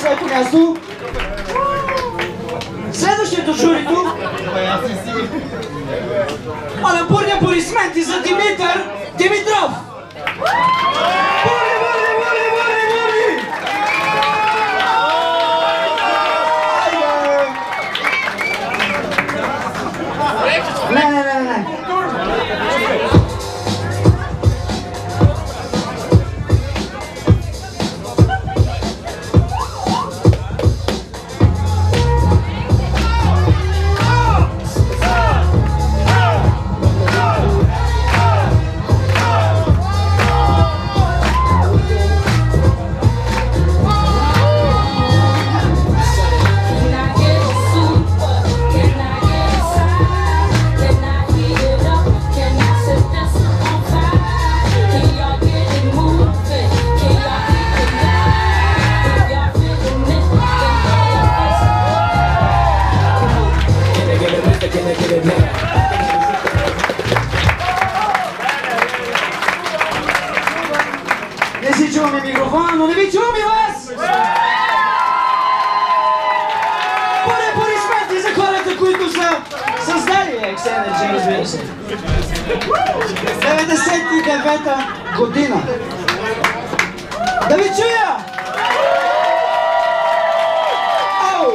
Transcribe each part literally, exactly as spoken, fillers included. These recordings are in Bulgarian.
своето място. Следващото журито. Моля, бурни аплодисменти за Димитър Димитров! Бурни, бурни, бурни, бурни, бурни! Не, не, не, не. Не си чуваме микрофона, но не ви чуваме вас! Поне аплодисменти за хората, които са създали X Energy, разбира се. деветдесет и девета година. Да ви чуя! Ау!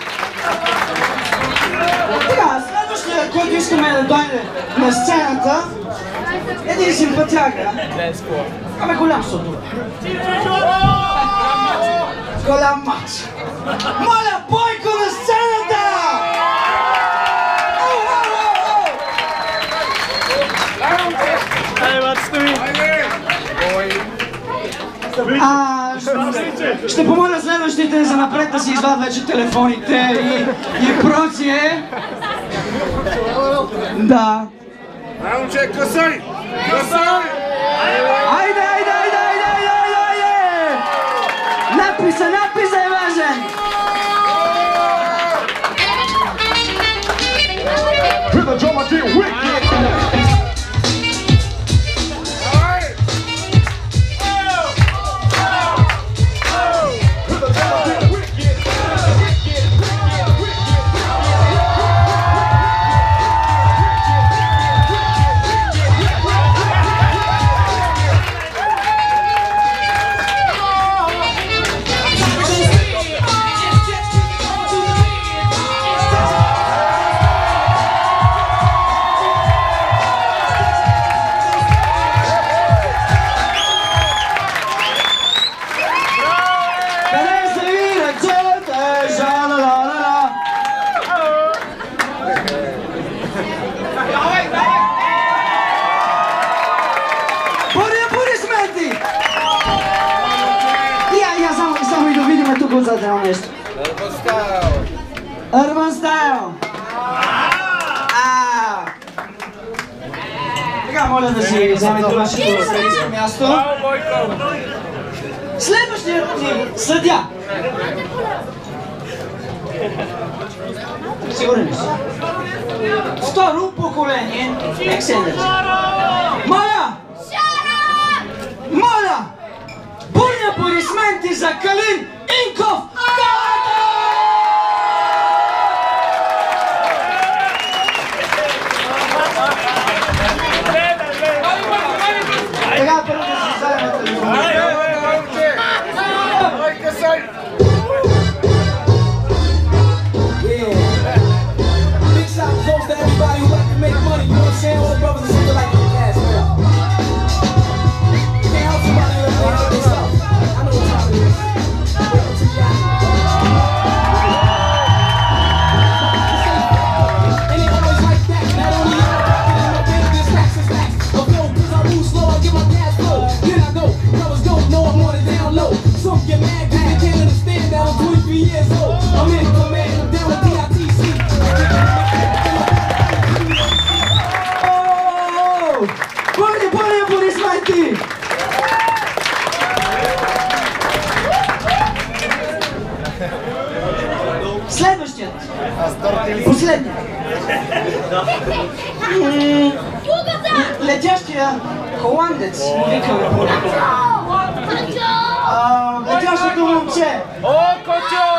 Така, следващия, който искаме да дойде на сцената, един симпатяга. Ама голям сотур. Голям мач. Моля, Бойко на сцената! А, ще помоля следващите за напред да си извадят вече телефоните и, и прочие. Да. Айде, момче, късай! Късай! Айде, айде, айде, айде, айде, айде! Надписа, надписа е важен! To the drummer, get wicked! За едно нещо. Urban Style! Urban Style! Така, моля да си вземете вашето съдийско място. Следващият ни съдия. Сигурен ли си? Второ поколение X Energy. Моля! Моля! Бурни аплодисменти за Калин Инков! Сега първо да си вземем телефона. Big shout goes to everybody who like to make money, you know what I'm saying? All the brothers and sisters like to cash, man. You can't help somebody unless they help themselves. I know what time it is. Welcome to the and it always like that. Not only am I rocking in my business, stacks and stacks. But no, cause I move slow, I get my gas flow. Then I go, brothers don't know I'm on it down low. Some get mad cause they can't understand that I'm twenty-three years old. I'm in command, I'm down with D I T C. Бурни, бурни аплодисменти! Следващият. Последният. Летящия холандец, викаме по нашето момче. О, Котьо!